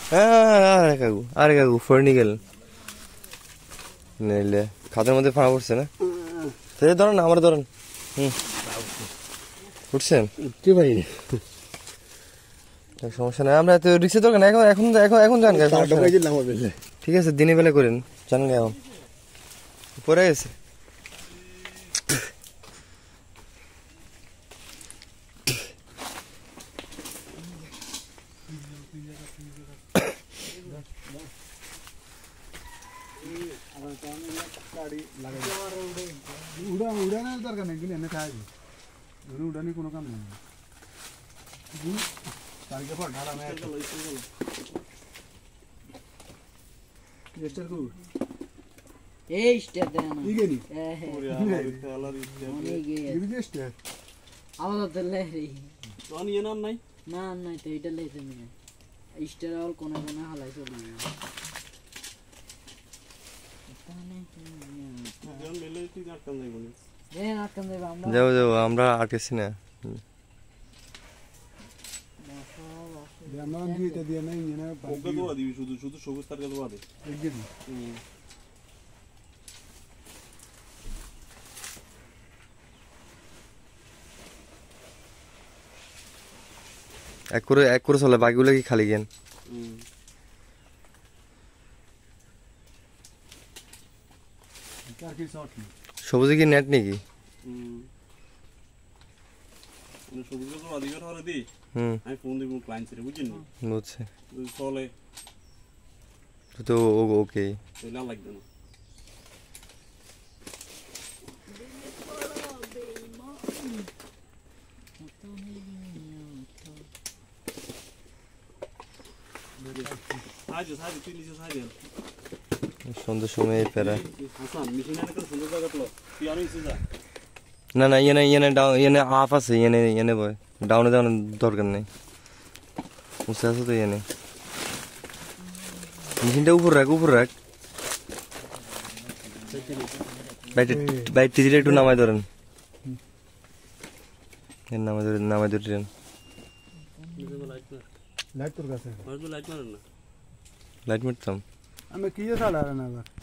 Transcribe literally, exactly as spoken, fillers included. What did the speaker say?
আরে কাকু আরে কাকু ফর্নি গেল নিলে খাতের মধ্যে ফাঁড়া পড়ছে না তাই ধরেন না আমার ধরেন হুম উঠছেন কি ভাই সমস্যা নাই আমরা তো রিক্সে দরকার না এখন এখন এখন এখন যান ঠিক আছে দিনে বেলা করেন জানেন এখন পরে গেছে উড়া উড়ানোর দরকার নেই কিন্তু এনে খাই উড়ানি কোনো কাম নেই কালকে পর ঢালা মেয়ে স্টার কো এই স্টার দেন না ইগেনি ওরে আমার তেলার স্টার স্টার আলাদা তেলে রে কোন ইয়ে নাই না নাই তো এটা লেছে না স্টার অল কোন কোন হালাই চলি যাও যাও আমরা আটকেছি না শুধু শুধু সবুজ তার কাছে বাদে এক করে এক করে চলে বাকিগুলো কি খালি গেন সবুজে কি নেট নাকি সবুজ তো অধিকার হলে দি আমি ফোন দিব ক্লায়েন্ট রে বুঝিনি বুঝছে চলে তো ওকে চলে লাগবে না আজ আজ তুই নিচে সাইড সন্ধ্যার সময় ফেরা হাসান মেশিন এনে কোন সুন্দর জায়গা তো তুই আর নিচে যা না না ইয়ে ইয়ে ডাউন ইয়ে আপ আছে ইয়ে ইয়ে বয় ডাউনে যাওয়ার দরকার নেই উঁচে আছে তো ইয়ে মেশিনটা উপর রাখ উপর রাখ বাইক টিজিটা একটু নামাই ধরেন নামাই ধরে নামাই ধরেন লাইট তোর কাছে লাইট মারেন না লাইট মারতাম আমি কি চালা না আবার